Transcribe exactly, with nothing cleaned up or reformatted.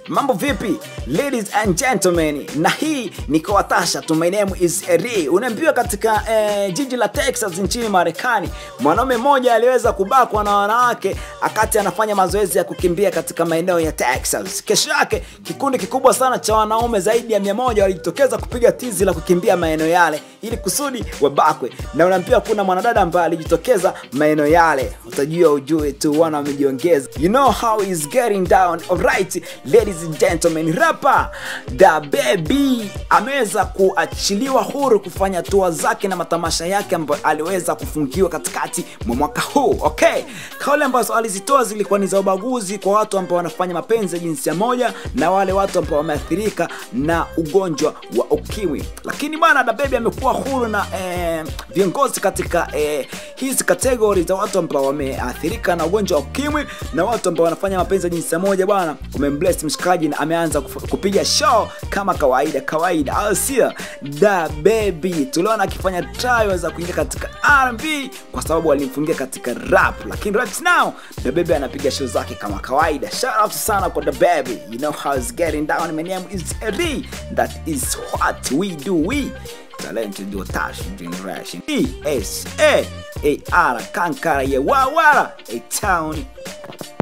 Mambo vipi, ladies and gentlemen, na hii ni kwa Tasha tu. My name is Eri. Unaambiwa katika eh, jiji la Texas nchini Marekani, mwanaume mmoja aliweza kubakwa na wanawake akati anafanya mazoezi ya kukimbia katika maeneo ya Texas. Kesho yake kikundi kikubwa sana cha wanaume zaidi ya mia moja walijitokeza kupiga tizi la kukimbia maeneo yale ili kusudi wabakwe. Na unaambiwa kuna mwanadada ambaye alijitokeza maeneo yale. Utajua ujue tu, wana wamejiongeza. You know how he's getting down. Alright, ladies and gentlemen, rapper DaBaby ameweza kuachiliwa huru kufanya tour zake na matamasha yake ambayo aliweza kufungiwa katikati mwa mwaka huu. Okay, kauli ambazo alizitoa zilikuwa ni za ubaguzi kwa watu ambao wanafanya mapenzi ya jinsia moja na wale watu ambao wameathirika na ugonjwa wa ukimwi. Lakini bwana DaBaby amekuwa huru na eh, viongozi katika eh, hizi category za watu ambao wameathirika na ugonjwa wa ukimwi na watu ambao wanafanya mapenzi ya jinsia moja. Bwana umembless mshikaji na ameanza kupiga show kama kawaida kawaida. Alsia DaBaby tuliona akifanya trials za kuingia katika R and B kwa sababu alimfungia katika rap, lakini right now DaBaby anapiga show zake kama kawaida. Shout out sana kwa DaBaby. You know how it's getting down. My name is Eri. That is what we do. We talented do Tash generation. E S A A R Kankara ye wawara a town.